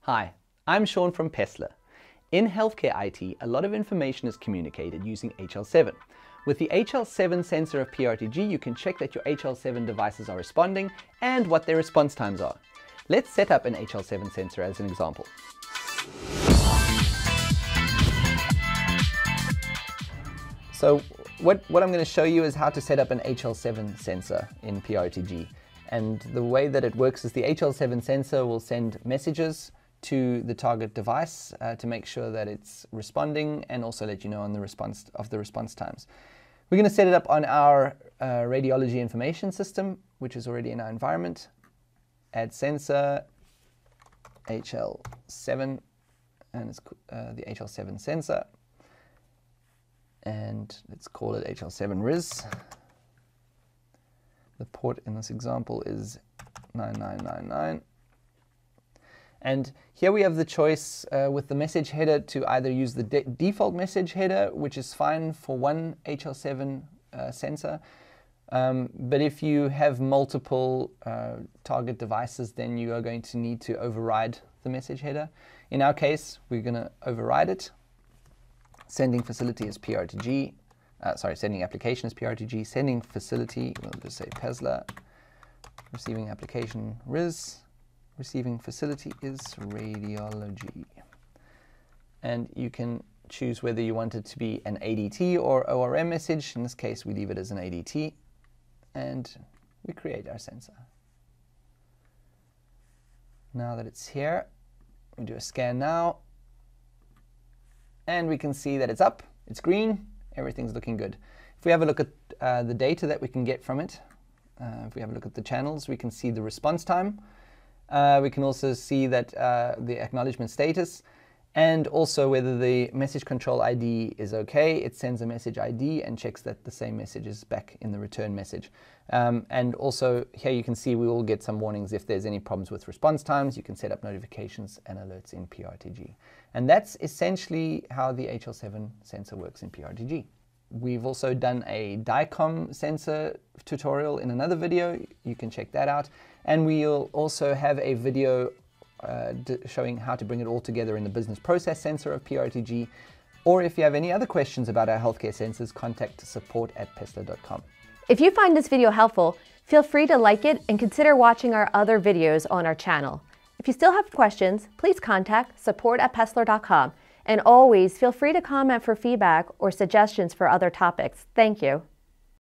Hi, I'm Shaun from Pestler. In healthcare IT, a lot of information is communicated using HL7. With the HL7 sensor of PRTG, you can check that your HL7 devices are responding and what their response times are. Let's set up an HL7 sensor as an example. So what I'm going to show you is how to set up an HL7 sensor in PRTG. And the way that it works is the HL7 sensor will send messages to the target device to make sure that it's responding and also let you know on the response times. We're going to set it up on our radiology information system, which is already in our environment. Add sensor, HL7, and it's the HL7 sensor. And let's call it HL7 RIS. The port in this example is 9999. And here we have the choice with the message header to either use the default message header, which is fine for one HL7 sensor. But if you have multiple target devices, then you are going to need to override the message header. In our case, we're going to override it. Sending facility is PRTG. Sending application is PRTG. Sending facility, we'll just say Pestler. Receiving application RIS. Receiving facility is radiology. And you can choose whether you want it to be an ADT or ORM message. In this case, we leave it as an ADT. And we create our sensor. Now that it's here, we do a scan now. And we can see that it's up, it's green, everything's looking good. If we have a look at the data that we can get from it, if we have a look at the channels, we can see the response time. We can also see that the acknowledgement status and also whether the message control ID is okay. It sends a message ID and checks that the same message is back in the return message. And also here you can see we will get some warnings if there's any problems with response times. You can set up notifications and alerts in PRTG. And that's essentially how the HL7 sensor works in PRTG. We've also done a DICOM sensor tutorial in another video. You can check that out. And we'll also have a video showing how to bring it all together in the business process sensor of PRTG. Or if you have any other questions about our healthcare sensors, contact support@pestler.com. If you find this video helpful, feel free to like it and consider watching our other videos on our channel. If you still have questions, please contact support@pestler.com. And always feel free to comment for feedback or suggestions for other topics. Thank you.